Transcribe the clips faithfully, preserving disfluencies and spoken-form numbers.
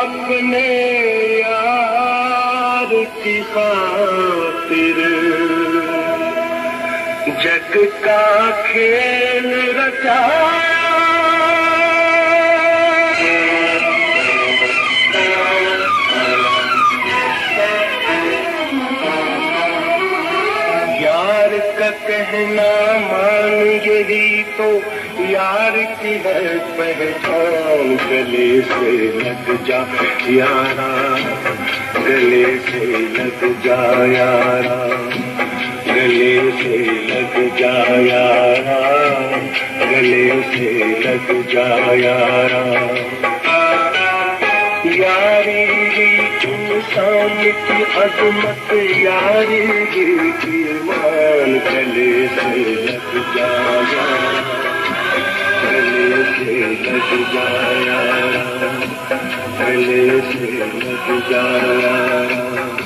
अपने यार की खातिर जग का खेल रचाया। यार का कहना मान यही तो यार की है पहचान। गले से लग जा यारा, गले से लग जा यारा, गले से लग जा यारा, गले से लग जा यारा। यारी इंसान की अजमत, यारी की मान। गले से लग जा यारा, गले से लग जा यारा, गले से लग जा यारा।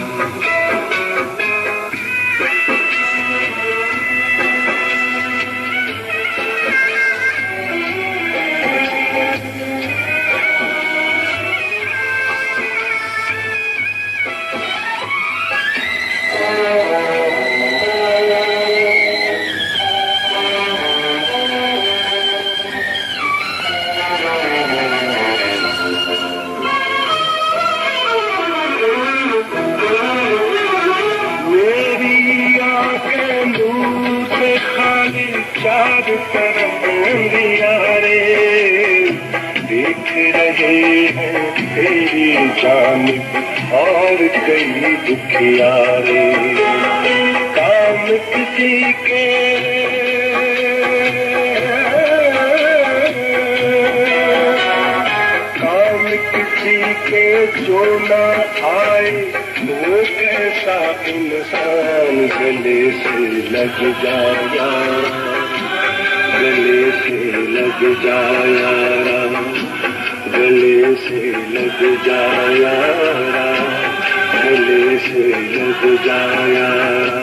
चार तरफ अंधियारे देख रहे हैं तेरी जानिब और कई दुखियारे। काम किसी के काम किसी के जो ना आए वो कैसा इंसान। गले से लग जा यारा, गले से लग जा यारा, गले से लग जा यारा, गले से लग जा यारा।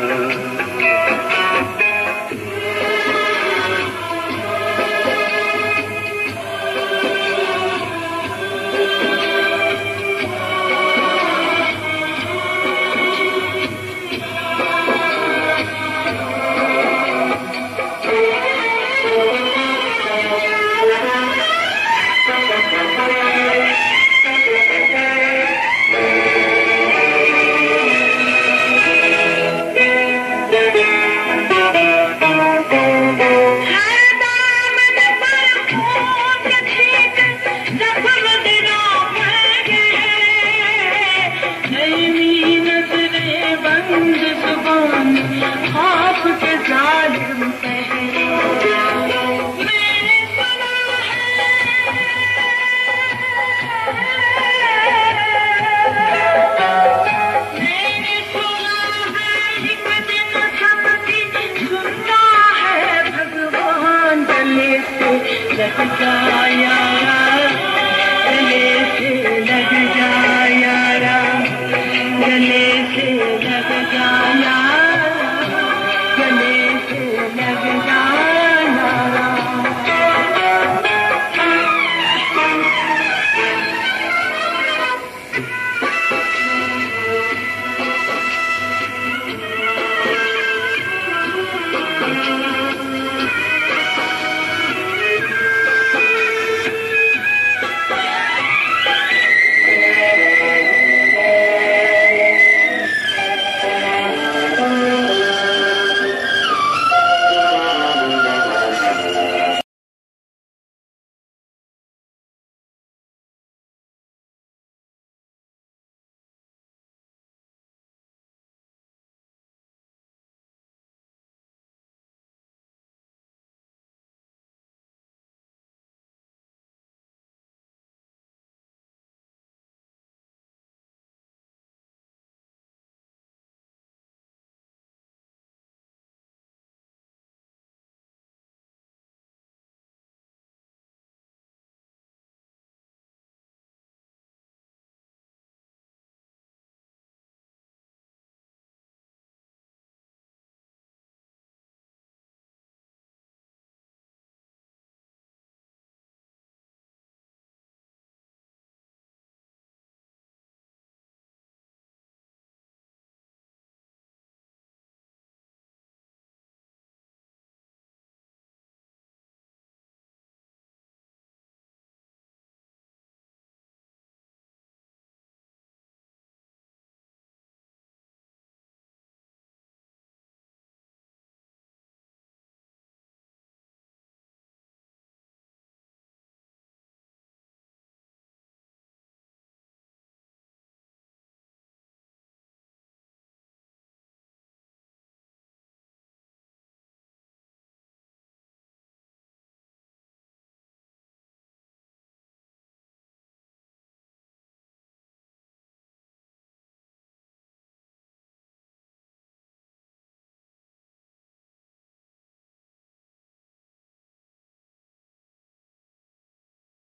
लग जा यारा, गले से लग जा यारा।